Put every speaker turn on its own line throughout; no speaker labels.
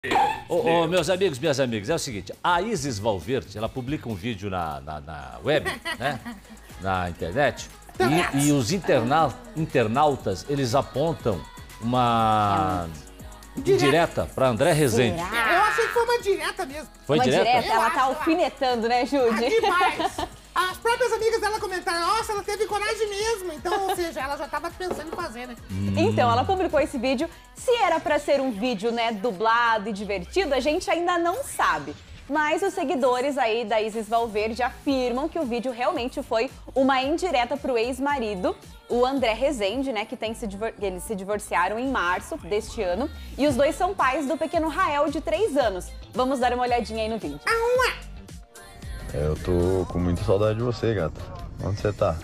Meus amigos, minhas amigas, é o seguinte, a Isis Valverde, ela publica um vídeo na web, né, na internet, e os internautas, eles apontam uma indireta para André Rezende.
Eu achei que foi uma direta mesmo.
Foi
uma
direta?
Ela tá alfinetando, né, Judy?
Demais. As próprias amigas dela comentaram, nossa, ela teve coragem mesmo. Então, ou seja, ela já tava pensando em fazer, né?
Então, ela publicou esse vídeo. Se era pra ser um vídeo, né, dublado e divertido, a gente ainda não sabe. Mas os seguidores aí da Isis Valverde afirmam que o vídeo realmente foi uma indireta pro ex-marido, o André Rezende, né, que eles se divorciaram em março deste ano. E os dois são pais do pequeno Rael, de 3 anos. Vamos dar uma olhadinha aí no vídeo.
Eu tô com muita saudade de você, gata. Onde você tá?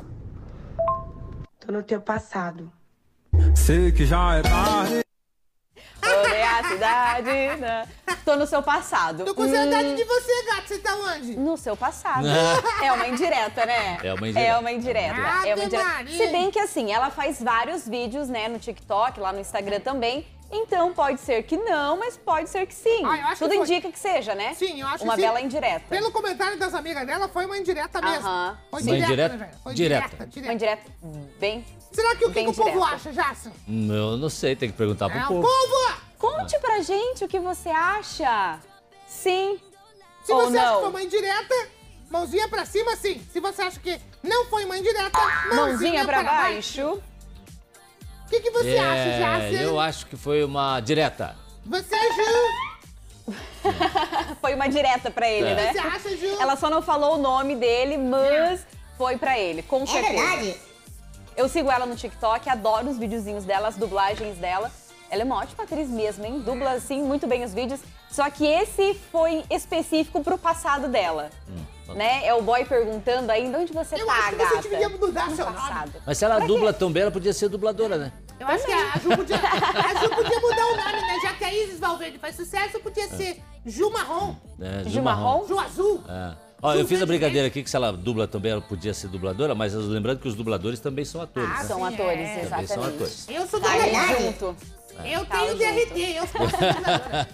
Tô no teu passado.
Sei que já é tarde.
Olha a cidade, né? Tô no seu passado.
Tô com saudade de você, gato. Você tá onde?
No seu passado. É uma indireta, né?
É uma indireta.
É uma indireta.
Ave
É uma indireta.
Maria.
Se bem que assim, ela faz vários vídeos, né, no TikTok, lá no Instagram também. Então pode ser que não, mas pode ser que sim.
Ah, eu acho
Tudo
que foi.
indica que seja, né?
Sim, eu acho
uma
que sim.
bela indireta.
Pelo comentário das amigas dela, foi uma indireta mesmo.
Aham.
Foi
Sim.
direta,
Indireta?
né, velho? Foi
Direta.
Uma indireta bem...
Será que o que
bem
o povo
direta.
acha, Jason?
Eu não sei, tem que perguntar pro
É o
povo.
povo!
Conte pra gente o que você acha. Sim
Se
ou
você acha que
não.
foi uma indireta, mãozinha pra cima, sim. Se você acha que não foi uma indireta,
Mãozinha pra baixo.
O que você acha, Jason?
Eu acho que foi uma direta.
Você, Ju?
Foi uma direta pra ele, né?
Você acha, Ju?
Ela só não falou o nome dele, mas foi pra ele, com certeza.
verdade?
Eu sigo ela no TikTok, adoro os videozinhos dela, as dublagens dela. Ela é uma ótima atriz mesmo, hein? Dubla, assim, muito bem os vídeos. Só que esse foi específico pro passado dela, né? É o boy perguntando ainda, onde você
Eu
tá,
acho que
gata?
você devia mudar
No
seu nome.
passado.
Mas se ela dubla tão bem, ela podia ser dubladora, né?
Eu acho que a Ju podia mudar o nome, né? Já que a Isis Valverde faz sucesso, podia ser Ju Marrom,
Ju Marrom?
Ju Azul.
Ó, eu
Ju
fiz a
Verde
brincadeira aqui que se ela dubla também, ela podia ser dubladora, mas lembrando que os dubladores também são atores, né?
São
Sim,
atores,
é.
Também são
exatamente.
atores.
Eu sou
Tá aí
dubladora.
junto.
Eu
Tá
tenho
junto.
DRT, eu sou dubladora.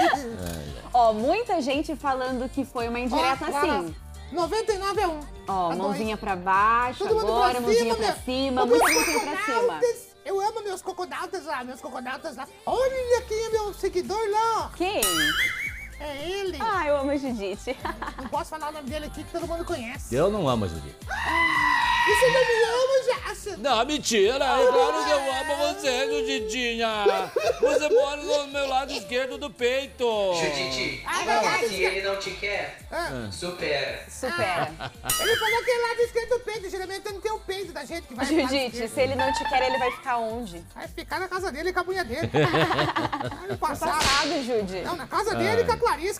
Ó, muita gente falando que foi uma indireta
Ó,
assim.
99 é 1.
Ó,
A
mãozinha
dois.
pra baixo,
Todo mundo
agora,
pra
mãozinha
cima,
pra
meu.
cima,
Os meus
muita mãozinha pra cima.
coconautas, eu amo meus coconautas lá. Olha quem é meu seguidor lá,
Quem?
ó. É ele.
Ah, eu amo a Judite.
Não posso falar o nome dele aqui que todo mundo conhece.
Eu não amo a Judy.
E você não me ama, Jason?
Não, mentira! É claro que eu amo você, Judidinha! Você mora no meu lado esquerdo do peito!
Judite, se ele não te quer, supera.
Supera.
Ele falou que é lado esquerdo do peito. Geralmente não tem o peito da gente que vai pro lado
Judite,
esquerdo.
se ele não te quer, ele vai ficar onde?
Vai ficar na casa dele com a mulher dele. Ano passado.
Passado, Judy.
Não, na casa dele com a Clarice.